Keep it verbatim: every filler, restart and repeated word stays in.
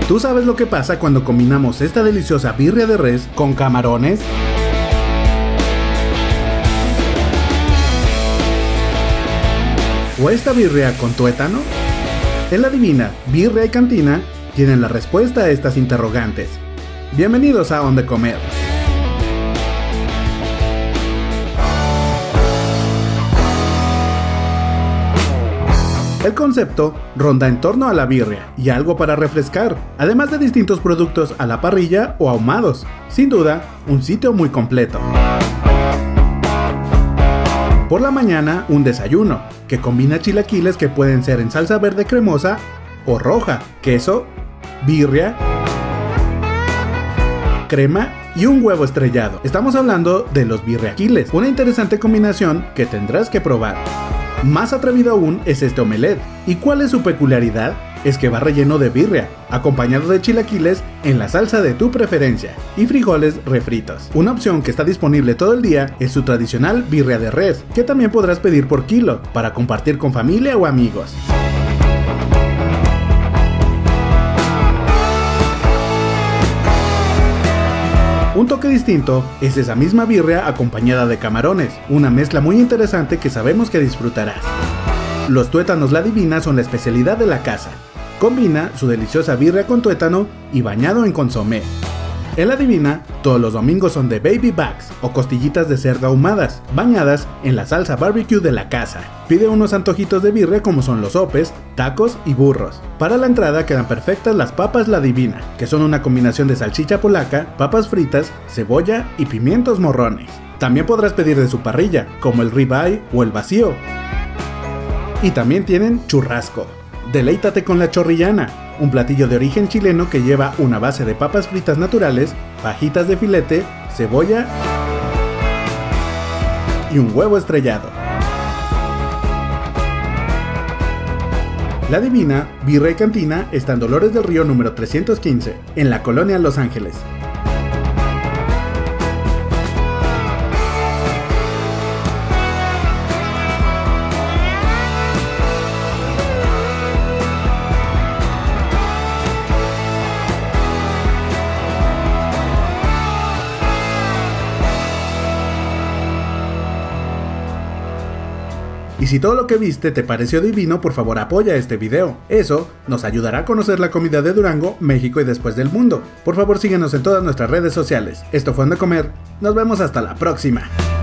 ¿Tú sabes lo que pasa cuando combinamos esta deliciosa birria de res con camarones? ¿O esta birria con tuétano? En La Divina, Birria y Cantina tienen la respuesta a estas interrogantes. Bienvenidos a On de Comer. El concepto ronda en torno a la birria y algo para refrescar, además de distintos productos a la parrilla o ahumados. Sin duda, un sitio muy completo. Por la mañana, un desayuno, que combina chilaquiles que pueden ser en salsa verde cremosa o roja, queso, birria, crema y un huevo estrellado. Estamos hablando de los birriaquiles, una interesante combinación que tendrás que probar. Más atrevido aún es este omelette. ¿Y cuál es su peculiaridad? Es que va relleno de birria, acompañado de chilaquiles en la salsa de tu preferencia y frijoles refritos. Una opción que está disponible todo el día es su tradicional birria de res, que también podrás pedir por kilo para compartir con familia o amigos. Un toque distinto es esa misma birria acompañada de camarones, una mezcla muy interesante que sabemos que disfrutarás. Los tuétanos La Divina son la especialidad de la casa. Combina su deliciosa birria con tuétano y bañado en consomé. En La Divina, todos los domingos son de baby backs o costillitas de cerdo ahumadas, bañadas en la salsa barbecue de la casa. Pide unos antojitos de birria como son los sopes, tacos y burros. Para la entrada quedan perfectas las papas La Divina, que son una combinación de salchicha polaca, papas fritas, cebolla y pimientos morrones. También podrás pedir de su parrilla, como el ribeye o el vacío. Y también tienen churrasco. Deleítate con la chorrillana, un platillo de origen chileno que lleva una base de papas fritas naturales, fajitas de filete, cebolla y un huevo estrellado. La Divina, Birria y Cantina está en Dolores del Río número trescientos quince, en la colonia Los Ángeles. Y si todo lo que viste te pareció divino, por favor apoya este video. Eso nos ayudará a conocer la comida de Durango, México y después del mundo. Por favor síguenos en todas nuestras redes sociales. Esto fue On de Comer. Nos vemos hasta la próxima.